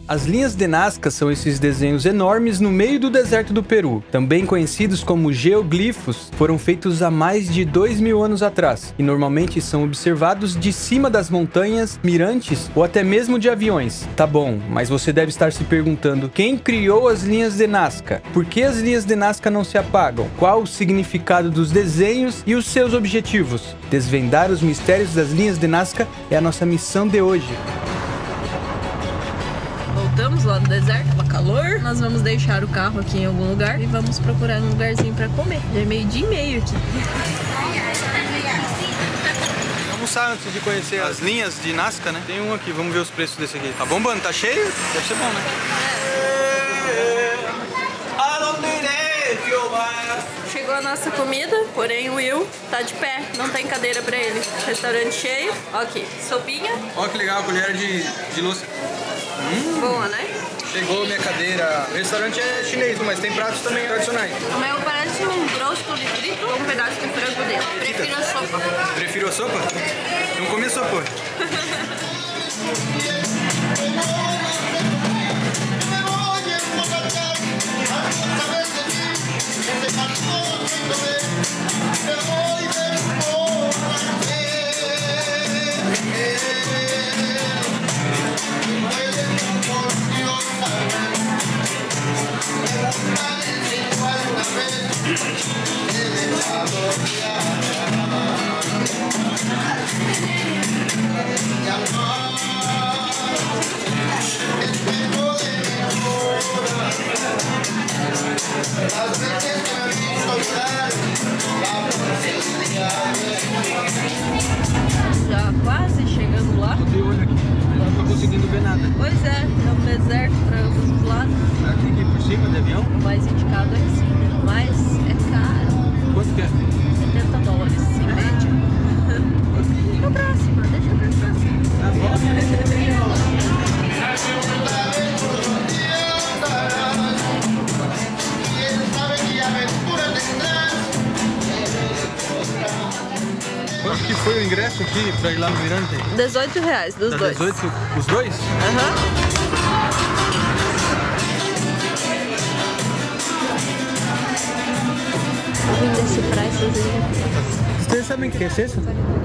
As linhas de Nazca são esses desenhos enormes no meio do deserto do Peru, também conhecidos como geoglifos, foram feitos há mais de 2000 anos atrás e normalmente são observados de cima das montanhas, mirantes ou até mesmo de aviões. Tá bom, mas você deve estar se perguntando quem criou as linhas de Nazca? Por que as linhas de Nazca não se apagam? Qual o significado dos desenhos e os seus objetivos? Desvendar os mistérios das linhas de Nazca é a nossa missão de hoje. Voltamos lá no deserto, tava calor. Nós vamos deixar o carro aqui em algum lugar e vamos procurar um lugarzinho pra comer. Já é 12:30 aqui. Vamos almoçar antes de conhecer as linhas de Nazca, né? Tem um aqui, vamos ver os preços desse aqui. Tá bombando, tá cheio? Deve ser bom, né? Chegou a nossa comida, porém o Will tá de pé, não tem cadeira pra ele. Restaurante cheio. Ó aqui, sopinha. Ó que legal, colher de louça. Boa, né? Chegou minha cadeira. O restaurante é chinês, mas tem pratos também tradicionais. O meu parece um brócolis frito com um pedaço de frango dentro. Prefiro a sopa. Prefiro a sopa? Então come a sopa. Já quase chegando lá. Tô de olho aqui, não tô conseguindo ver nada. Pois é, é um deserto para ambos os lados. Será que tem que ir por cima de avião? O mais indicado é sim, mas é caro. Quanto que é? $70 em média. Fica próxima, deixa pra próxima. Tá bom. Quanto que foi o ingresso aqui pra ir lá no Mirante? R$18 dos Tá dois. 18? Os dois? Aham. Eu vim decifrar essas aí. Vocês sabem o que é isso?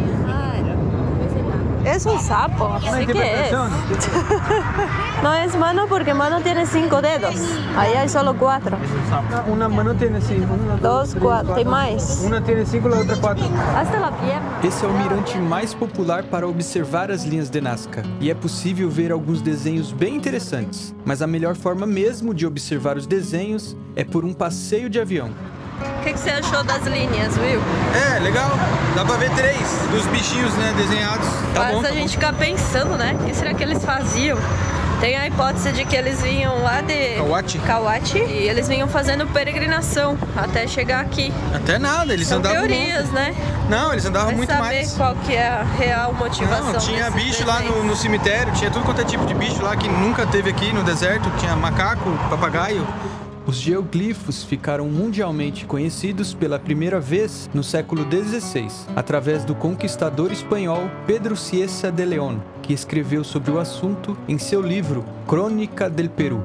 Es un sapo, así que es. No es mano porque mano tiene 5 dedos. Ahí hay solo 4. Uma mano tem assim. 2, 4. Tem mais? Uma tem 5 e a outra 4. Hasta la pierna. Esse é o mirante mais popular para observar as linhas de Nazca. E é possível ver alguns desenhos bem interessantes. Mas a melhor forma mesmo de observar os desenhos é por um passeio de avião. O que você achou das linhas, Will? É, legal. Dá pra ver 3 dos bichinhos, né, desenhados. Tá Faz bom. a gente ficar pensando, né? O que será que eles faziam? Tem a hipótese de que eles vinham lá de Kawati e eles vinham fazendo peregrinação até chegar aqui. Até nada, eles São andavam teorias, né? Não, eles andavam Vai muito saber mais. qual que é a real motivação. Não, tinha desses bicho lá desenhos. no cemitério, tinha tudo quanto é tipo de bicho lá que nunca teve aqui no deserto. Tinha macaco, papagaio. Os geoglifos ficaram mundialmente conhecidos pela primeira vez no século XVI, através do conquistador espanhol Pedro Cieza de León, que escreveu sobre o assunto em seu livro Crônica del Perú.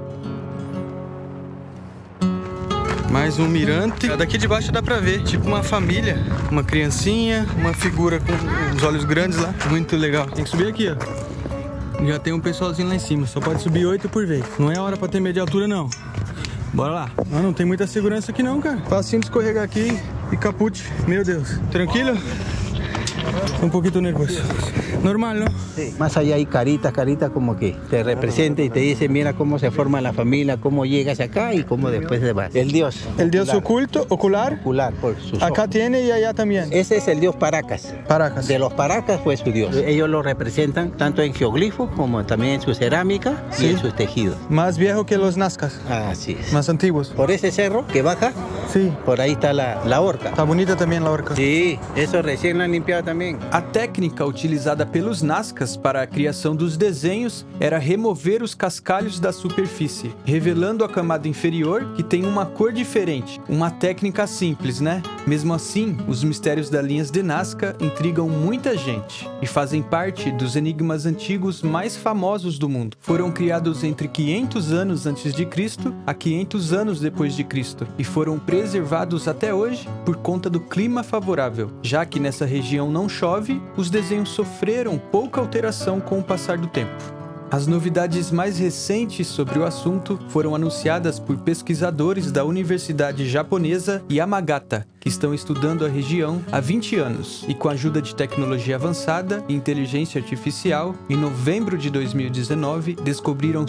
Mais um mirante. Daqui de baixo dá pra ver, tipo uma família, uma criancinha, uma figura com os olhos grandes lá. Muito legal. Tem que subir aqui, ó. Já tem um pessoalzinho lá em cima, só pode subir 8 por vez. Não é hora pra ter medo de altura, não. Bora lá. Ah, não tem muita segurança aqui não, cara. Facinho de escorregar aqui e caput. Meu Deus. Tranquilo? Un poquito nervioso. Normal, ¿no? Sí. Más allá hay caritas como que te representa y te dice, mira cómo se forma la familia, cómo llegas acá y cómo después te vas. El dios. El dios oculto, ocular. Ocular, por sus Acá ojos. tiene y allá también. Ese es el dios Paracas. Paracas. De los Paracas fue su dios. Ellos lo representan tanto en geoglifos como también en su cerámica Sí. y en sus tejidos. Más viejo que los nazcas. Así es. Más antiguos. Por ese cerro que baja Sí. Por ahí está la horca. Está bonita también la horca. Sí, eso recién lo han limpiado también. A técnica utilizada pelos Nazcas para a criação dos desenhos era remover os cascalhos da superfície, revelando a camada inferior, que tem uma cor diferente. Uma técnica simples, né? Mesmo assim, os mistérios das linhas de Nazca intrigam muita gente e fazem parte dos enigmas antigos mais famosos do mundo. Foram criados entre 500 anos antes de Cristo a 500 anos depois de Cristo e foram preservados até hoje por conta do clima favorável. Já que nessa região não chove, os desenhos sofreram pouca alteração com o passar do tempo. As novidades mais recentes sobre o assunto foram anunciadas por pesquisadores da Universidade Japonesa Yamagata, que estão estudando a região há 20 anos, e com a ajuda de tecnologia avançada e inteligência artificial, em novembro de 2019, descobriram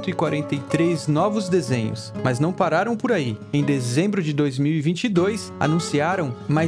143 novos desenhos, mas não pararam por aí. Em dezembro de 2022, anunciaram mais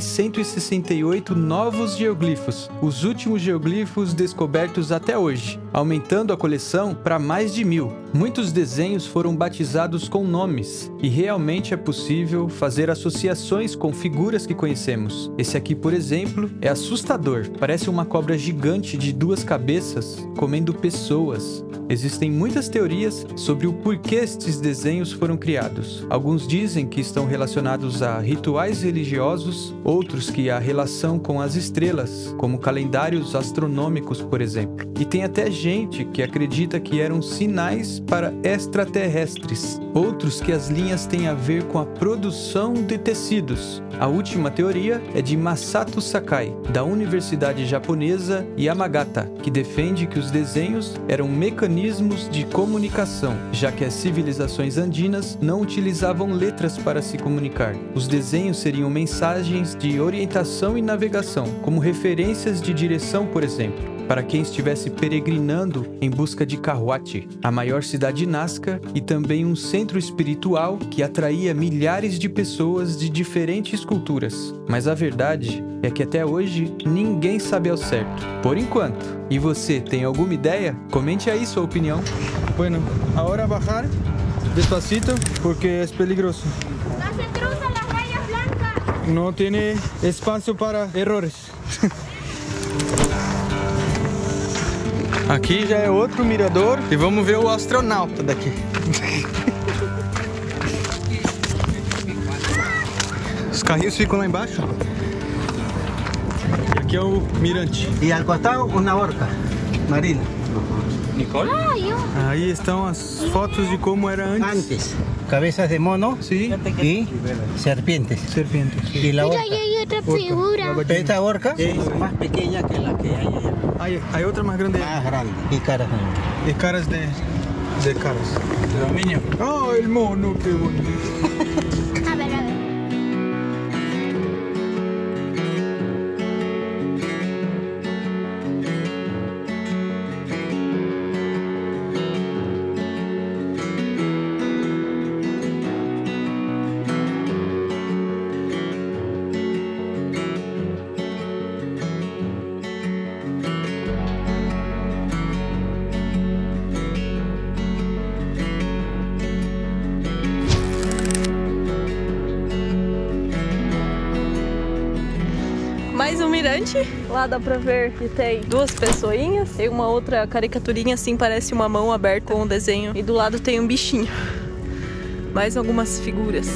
168 novos geoglifos, os últimos geoglifos descobertos até hoje, aumentando a coleção para mais de 1000. Muitos desenhos foram batizados com nomes, e realmente é possível fazer associações com figuras que conhecemos. Esse aqui, por exemplo, é assustador. Parece uma cobra gigante de 2 cabeças comendo pessoas. Existem muitas teorias sobre o porquê estes desenhos foram criados. Alguns dizem que estão relacionados a rituais religiosos, outros que há relação com as estrelas, como calendários astronômicos, por exemplo. E tem até gente que acredita que eram sinais para extraterrestres. Outros que as linhas têm a ver com a produção de tecidos. A última teoria é de Masato Sakai, da Universidade Japonesa Yamagata, que defende que os desenhos eram mecanismos de comunicação, já que as civilizações andinas não utilizavam letras para se comunicar. Os desenhos seriam mensagens de orientação e navegação, como referências de direção, por exemplo, para quem estivesse peregrinando em busca de Kahuati, a maior cidade Nazca e também um centro espiritual que atraía milhares de pessoas de diferentes culturas. Mas a verdade é que até hoje ninguém sabe ao certo, por enquanto. E você, tem alguma ideia? Comente aí sua opinião. Bueno, ahora bajar despacito porque es peligroso. No se cruzan las rayas blancas. No tiene espacio para errores. Aqui já é outro mirador e vamos ver o astronauta daqui. Os carrinhos ficam lá embaixo. E aqui é o mirante. E al costado uma horca marina. Nicole? Aí estão as fotos de como era antes. Antes, cabeças de mono, Sí. y serpientes. Serpientes. Y la Mira, horca. ahí hay otra figura. Esta horca es más pequeña que la que hay allá. Hay otra más grande. Más grande. Y caras. Y caras de caras. De aluminio. Oh, el mono, qué bonito. A ver, a ver. Mais um mirante. Lá dá pra ver que tem 2 pessoinhas. Tem uma outra caricaturinha assim, parece uma mão aberta com um desenho. E do lado tem um bichinho. Mais algumas figuras.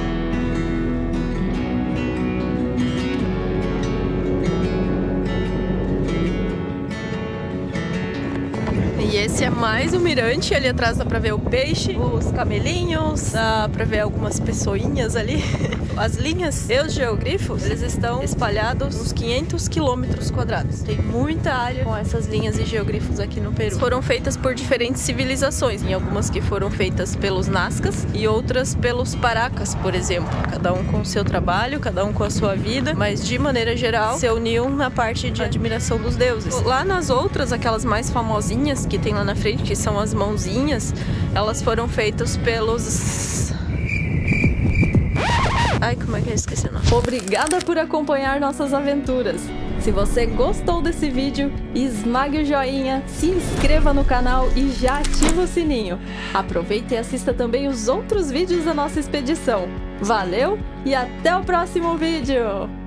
E esse é mais um mirante. Ali atrás dá pra ver o peixe, os camelinhos, dá pra ver algumas pessoinhas ali. As linhas e os geoglifos, eles estão espalhados uns 500 quilômetros quadrados. Tem muita área com essas linhas e geoglifos aqui no Peru. Foram feitas por diferentes civilizações. Tem algumas que foram feitas pelos Nazcas e outras pelos Paracas, por exemplo. Cada um com o seu trabalho, cada um com a sua vida, mas de maneira geral se uniam na parte de admiração dos deuses. Lá nas outras, aquelas mais famosinhas que tem lá na frente, que são as mãozinhas, elas foram feitas pelos... Ai, como é que eu esqueci o nome? Obrigada por acompanhar nossas aventuras. Se você gostou desse vídeo, esmague o joinha, se inscreva no canal e já ativa o sininho. Aproveite e assista também os outros vídeos da nossa expedição. Valeu e até o próximo vídeo!